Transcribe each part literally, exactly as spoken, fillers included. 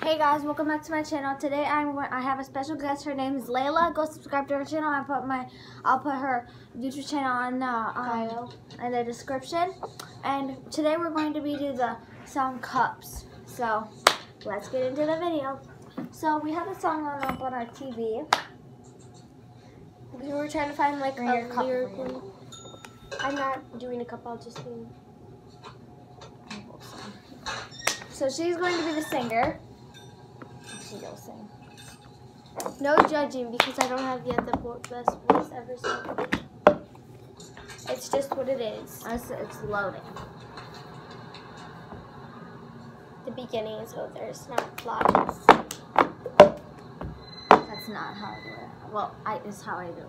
Hey guys, welcome back to my channel. Today I'm I have a special guest. Her name is Layla. Go subscribe to her channel. I put my I'll put her YouTube channel on uh, um, in the description. And today we're going to be do the song Cups. So let's get into the video. So we have a song on up on our T V. We were trying to find like Bring your a cup lyrical. I'm not doing a cup. I'll just do. So she's going to be the singer. She'll sing. No judging because I don't have yet the best voice ever sung. It's just what it is. It's, it's loading. The beginning is oh, there's not flies. That's not how I do it. Well, I is how I do it.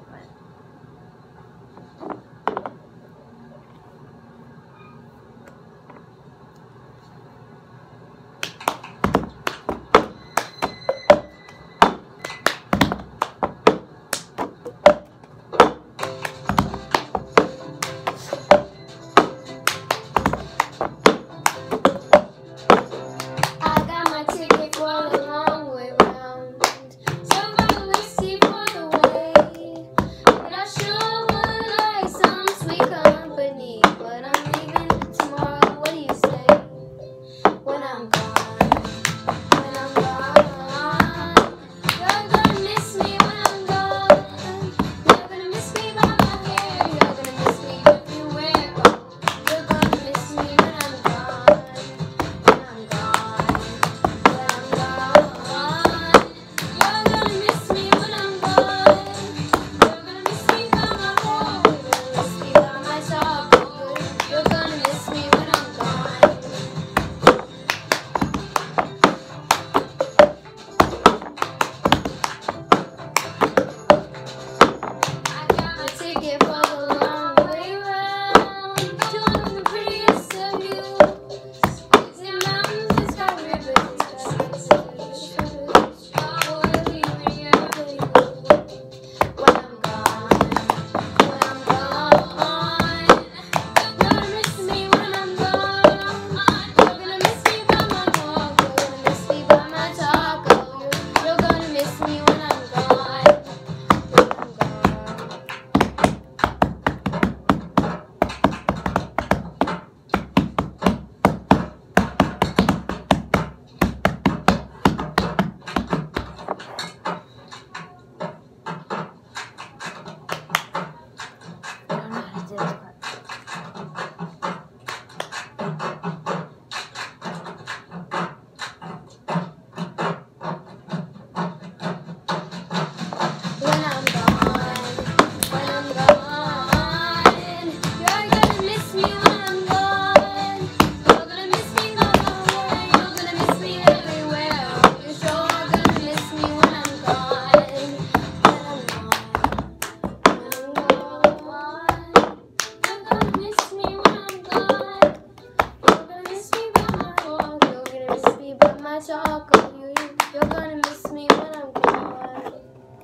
You're gonna miss me when I'm gone.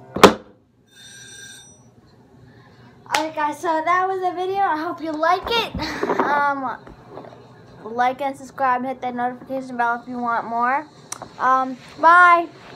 Alright guys, so that was the video. I hope you like it. Um, like and subscribe. Hit that notification bell if you want more. Um, bye.